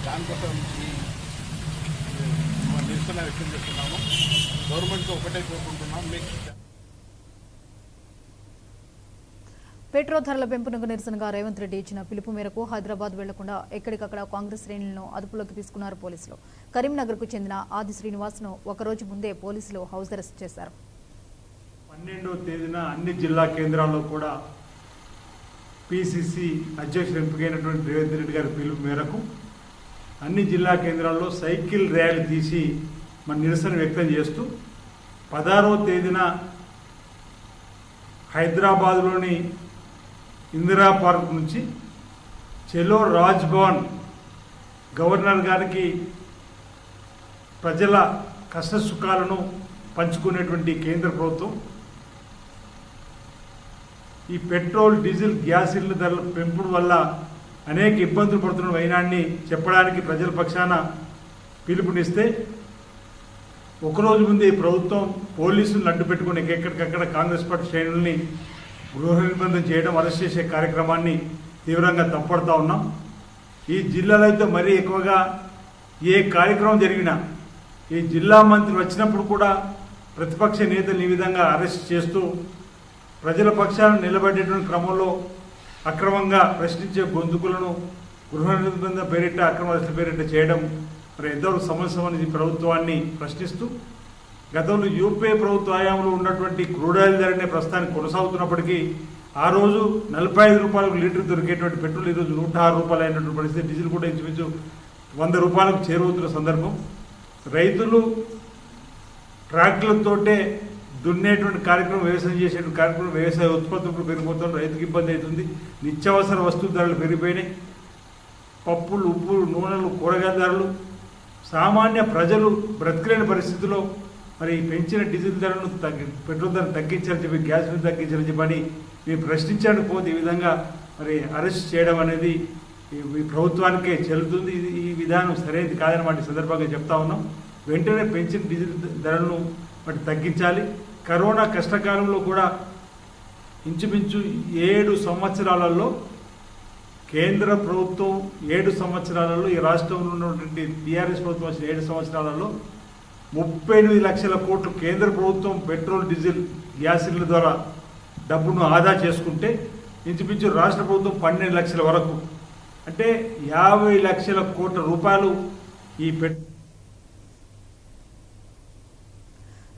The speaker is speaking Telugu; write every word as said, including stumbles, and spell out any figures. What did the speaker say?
దానికోసం ఈ నిరసన వ్యక్తం చేస్తున్నాము. గవర్నమెంట్తో ఒకటే కోరుకుంటున్నాం. మీకు పెట్రోల్ ధరల పెంపునకు నిరసనగా రేవంత్ రెడ్డి ఇచ్చిన పిలుపు మేరకు హైదరాబాద్ వెళ్లకుండా ఎక్కడికక్కడ కాంగ్రెస్ శ్రేణులను అదుపులోకి తీసుకున్నారు పోలీసులు. కరీంనగర్కు చెందిన ఆది శ్రీనివాస్ను ఒకరోజు ముందే పోలీసులు హౌస్ అరెస్ట్ చేశారు. పన్నెండవ తేదీన అన్ని జిల్లా కేంద్రాల్లో కూడా పిసిసి అధ్యక్షుడు ఎంపికైనటువంటి రేవంత్ రెడ్డి గారి పిలుపు మేరకు అన్ని జిల్లా కేంద్రాల్లో సైకిల్ ర్యాలీ తీసి మన నిరసన వ్యక్తం చేస్తూ పదహారవ తేదీన హైదరాబాద్లోని ఇందిరా పార్క్ నుంచి చెలో రాజ్ భవన్ గవర్నర్ గారికి ప్రజల కష్ట సుఖాలను పంచుకునేటువంటి కేంద్ర ప్రభుత్వం ఈ పెట్రోల్ డీజిల్ గ్యాస్ సిలిండర్ ధరల పెంపుడు వల్ల అనేక ఇబ్బందులు పడుతున్న వైనాన్ని చెప్పడానికి ప్రజల పక్షాన పిలుపునిస్తే ఒకరోజు ముందే ఈ ప్రభుత్వం పోలీసులను అడ్డు పెట్టుకుని ఎక్కడికక్కడ కాంగ్రెస్ పార్టీ శ్రేణుల్ని గృహ నిర్బంధం చేయడం, అరెస్ట్ చేసే కార్యక్రమాన్ని తీవ్రంగా తప్పడుతూ ఉన్నాం. ఈ జిల్లాలో అయితే మరీ ఎక్కువగా ఏ కార్యక్రమం జరిగినా ఈ జిల్లా మంత్రి వచ్చినప్పుడు కూడా ప్రతిపక్ష నేతలు ఈ విధంగా అరెస్ట్ చేస్తూ ప్రజల పక్షాలను నిలబడేటువంటి క్రమంలో అక్రమంగా ప్రశ్నించే గొంతుకులను గృహ నిర్బంధ పేరిట అక్రమ అరెస్టుల పేరిట చేయడం మరి ఎంతో సమస్య ప్రభుత్వాన్ని ప్రశ్నిస్తూ గతంలో యూపీఏ ప్రభుత్వ హయాంలో ఉన్నటువంటి క్రూడ్ ఆయిల్ ధరనే ప్రస్తుతానికి కొనసాగుతున్నప్పటికీ ఆ రోజు నలభై ఐదు రూపాయలకు లీటర్ దొరికేటువంటి పెట్రోల్ ఈరోజు నూట ఆరు రూపాయలు అయినటువంటి పరిస్థితి, డీజిల్ కూడా ఇంచుమించు వంద రూపాయలకు చేరువవుతున్న సందర్భం. రైతులు ట్రాక్టర్లతోటే దున్నేటువంటి కార్యక్రమం, వ్యవసాయం చేసేటువంటి కార్యక్రమం, వ్యవసాయ ఉత్పత్తులు పెరిగిపోతున్నారు, రైతుకి ఇబ్బంది అవుతుంది. నిత్యావసర వస్తువు ధరలు పెరిగిపోయినాయి. పప్పులు, ఉప్పులు, నూనెలు, కూరగాయల ధరలు, సామాన్య ప్రజలు బ్రతకలేని పరిస్థితిలో మరి పెంచిన డీజిల్ ధరను తగ్గి పెట్రోల్ ధరను తగ్గించాలని చెప్పి, గ్యాస్ను తగ్గించాలని చెప్పని మేము ప్రశ్నించడానికి పోతే ఈ విధంగా మరి అరెస్ట్ చేయడం అనేది ఈ ప్రభుత్వానికే చెల్లుతుంది. ఇది ఈ విధానం సరైనది కాదని వాటి సందర్భంగా చెప్తా ఉన్నాం. వెంటనే పెంచిన డీజిల్ ధరలను వాటి తగ్గించాలి. కరోనా కష్టకాలంలో కూడా ఇంచుమించు ఏడు సంవత్సరాలలో కేంద్ర ప్రభుత్వం ఏడు సంవత్సరాలలో ఈ రాష్ట్రంలో ఉన్నటువంటి టీఆర్ఎస్ ప్రభుత్వం వచ్చిన ఏడు సంవత్సరాలలో ముప్పై ఎనిమిది లక్షల కోట్లు కేంద్ర ప్రభుత్వం పెట్రోల్, డీజిల్, గ్యాస్ సిలిండర్ ద్వారా డబ్బును ఆదా చేసుకుంటే ఇంచుమించు రాష్ట్ర ప్రభుత్వం పన్నెండు లక్షల వరకు, అంటే యాభై లక్షల కోట్ల రూపాయలు ఈ పెట్